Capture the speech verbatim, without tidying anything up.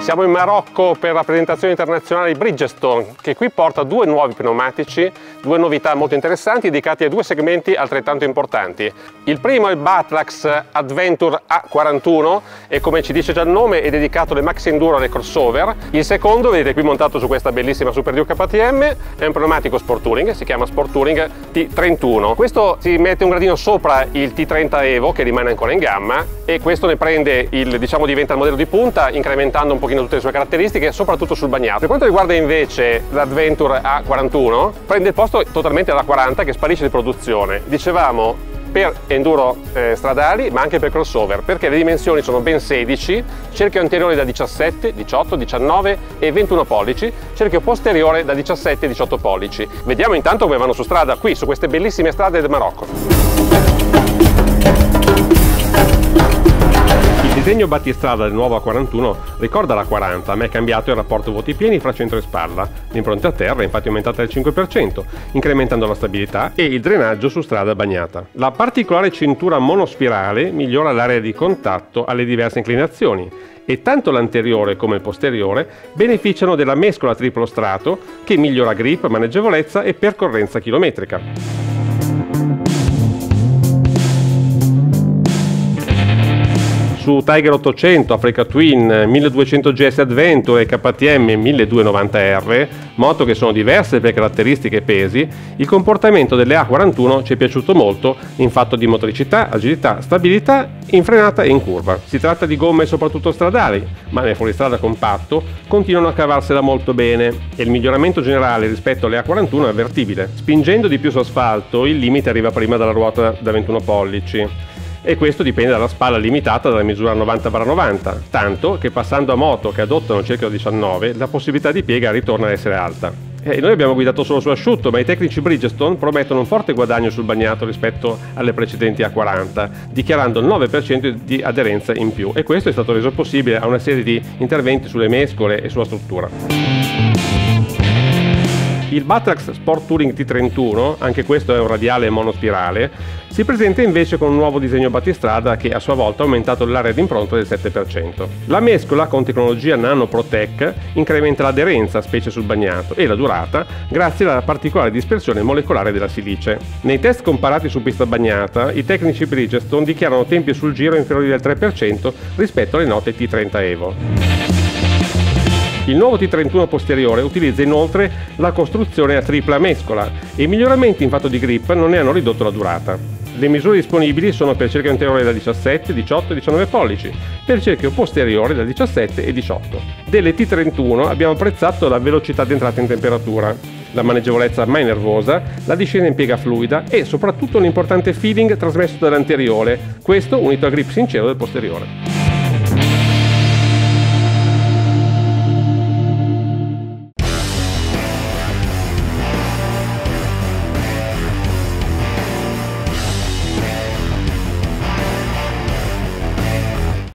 Siamo in Marocco per la presentazione internazionale di Bridgestone, che qui porta due nuovi pneumatici, due novità molto interessanti dedicati a due segmenti altrettanto importanti. Il primo è il Batrax Adventure A quarantuno e, come ci dice già il nome, è dedicato alle maxi enduro e alle crossover. Il secondo, vedete qui montato su questa bellissima Super Duke K T M, è un pneumatico Sport Touring, si chiama Sport Touring T trentuno. Questo si mette un gradino sopra il T trenta Evo, che rimane ancora in gamma, e questo ne prende il, diciamo, diventa il modello di punta, incrementando un pochino tutte le sue caratteristiche, soprattutto sul bagnato. Per quanto riguarda invece l'Adventure A quarantuno, prende il posto totalmente alla quaranta, che sparisce di produzione. Dicevamo per enduro eh, stradali, ma anche per crossover, perché le dimensioni sono ben sedici, cerchio anteriore da diciassette, diciotto, diciannove e ventuno pollici, cerchio posteriore da diciassette e diciotto pollici. Vediamo intanto come vanno su strada qui, su queste bellissime strade del Marocco. Il disegno battistrada del nuovo A quarantuno ricorda la quaranta, ma è cambiato il rapporto voti pieni fra centro e spalla. L'impronta a terra è infatti aumentata del cinque per cento, incrementando la stabilità e il drenaggio su strada bagnata. La particolare cintura monospirale migliora l'area di contatto alle diverse inclinazioni e tanto l'anteriore come il posteriore beneficiano della mescola triplo strato che migliora grip, maneggevolezza e percorrenza chilometrica. Su Tiger ottocento, Africa Twin, milleduecento G S Adventure e K T M milleduecentonovanta R, moto che sono diverse per caratteristiche e pesi, il comportamento delle A quarantuno ci è piaciuto molto in fatto di motricità, agilità, stabilità in frenata e in curva. Si tratta di gomme soprattutto stradali, ma nel fuoristrada compatto continuano a cavarsela molto bene e il miglioramento generale rispetto alle A quarantuno è avvertibile. Spingendo di più su asfalto, il limite arriva prima dalla ruota da ventuno pollici. E questo dipende dalla spalla limitata dalla misura novanta per novanta, tanto che passando a moto che adottano cerchio diciannove, la possibilità di piega ritorna ad essere alta. E noi abbiamo guidato solo su asciutto, ma i tecnici Bridgestone promettono un forte guadagno sul bagnato rispetto alle precedenti A quaranta, dichiarando il nove per cento di aderenza in più, e questo è stato reso possibile a una serie di interventi sulle mescole e sulla struttura. Il Batrax Sport Touring T trentuno, anche questo è un radiale monospirale, si presenta invece con un nuovo disegno battistrada che a sua volta ha aumentato l'area d'impronta del sette per cento. La mescola con tecnologia Nano Protec incrementa l'aderenza, specie sul bagnato, e la durata grazie alla particolare dispersione molecolare della silice. Nei test comparati su pista bagnata, i tecnici Bridgestone dichiarano tempi sul giro inferiori del tre per cento rispetto alle note T trenta Evo. Il nuovo T trentuno posteriore utilizza inoltre la costruzione a tripla mescola e i miglioramenti in fatto di grip non ne hanno ridotto la durata. Le misure disponibili sono per cerchio anteriore da diciassette, diciotto e diciannove pollici, per cerchio posteriore da diciassette e diciotto. Delle T trentuno abbiamo apprezzato la velocità d'entrata in temperatura, la maneggevolezza mai nervosa, la discesa in piega fluida e soprattutto un importante feeling trasmesso dall'anteriore, questo unito al grip sincero del posteriore.